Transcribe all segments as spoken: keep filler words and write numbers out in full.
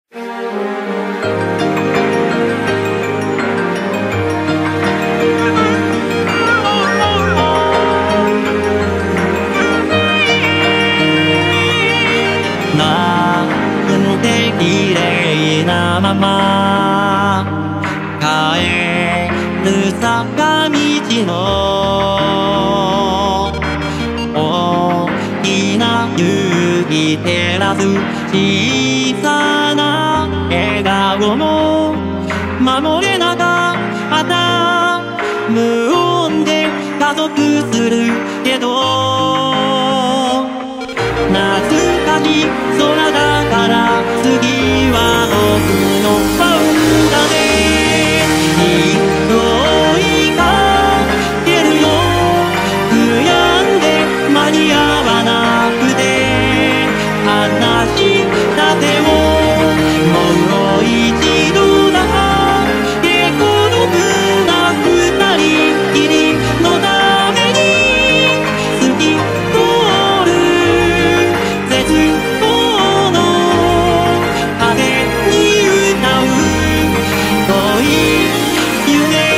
なんて綺麗なまま帰る坂道の大きな夕日照らす小さな笑顔も守れなかった無音で加速するけど懐かしい空だから次は僕の番だね勢いかけるよ悔やんで間に合わなくて話したてをもう一度だけ孤独な二人きりのために透き通る絶望の影に歌う遠い夢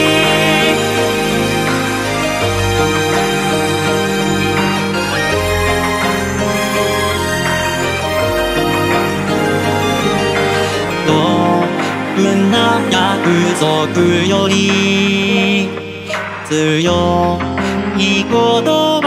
どんな約束より強いこと